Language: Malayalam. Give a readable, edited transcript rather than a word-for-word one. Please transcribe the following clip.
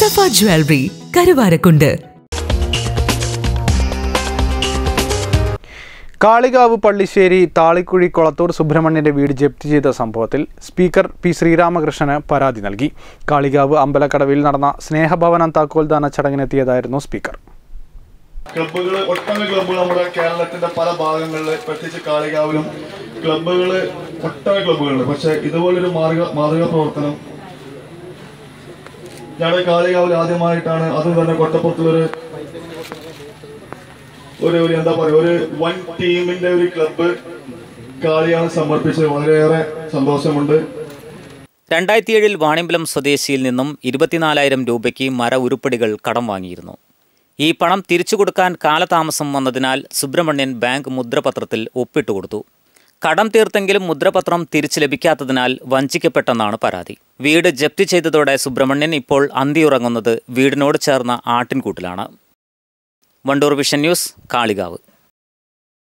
സഫ ജ്വല്ലറി കരുവാരക്കുണ്ട്. കാളികാവ് പള്ളിശ്ശേരി താളിക്കുഴി കൊളത്തൂർ സുബ്രഹ്മണ്യന്റെ വീട് ജപ്തി ചെയ്ത സംഭവത്തിൽ സ്പീക്കർ പി ശ്രീരാമകൃഷ്ണന് പരാതി നൽകി. കാളികാവ് അമ്പലക്കടവിൽ നടന്ന സ്നേഹഭവനം താക്കോൽദാന ചടങ്ങിനെത്തിയതായിരുന്നു സ്പീക്കർ. ഒട്ടനവധി ക്ലബ്ബുകൾ നമ്മുടെ കേരളത്തിന്റെ പല ഭാഗങ്ങളിൽ, പ്രത്യേകിച്ച് കാളികാവിലും ഒട്ടനവധി ക്ലബ്ബുകളുണ്ട്. പക്ഷെ ഇതുപോലൊരു മാതൃകാ പ്രവർത്തനം ഞങ്ങളുടെ കാളികാവിൽ ആദ്യമായിട്ടാണ്. അതും തന്നെ കൊട്ടപ്പുറത്തുള്ളൊരു എന്താ പറയുക, ഒരു വൺ ടീമിന്റെ ഒരു ക്ലബ്ബ് കാളിയാണ് സമർപ്പിച്ചത്. വളരെയേറെ സന്തോഷമുണ്ട്. 2007 വാണിയമ്പലം സ്വദേശിയിൽ നിന്നും 24,000 രൂപയ്ക്ക് മര ഉരുപ്പടികൾ കടം വാങ്ങിയിരുന്നു. ഈ പണം തിരിച്ചു കൊടുക്കാൻ കാലതാമസം വന്നതിനാൽ സുബ്രഹ്മണ്യൻ ബാങ്ക് മുദ്രപത്രത്തിൽ ഒപ്പിട്ടുകൊടുത്തു. കടം തീർത്തെങ്കിലും മുദ്രപത്രം തിരിച്ചു ലഭിക്കാത്തതിനാൽ വഞ്ചിക്കപ്പെട്ടെന്നാണ് പരാതി. വീട് ജപ്തി ചെയ്തതോടെ സുബ്രഹ്മണ്യൻ ഇപ്പോൾ അന്തിയുറങ്ങുന്നത് വീടിനോട് ചേർന്ന ആട്ടിൻകൂട്ടിലാണ്. Wandoor vision news, Kalikavu.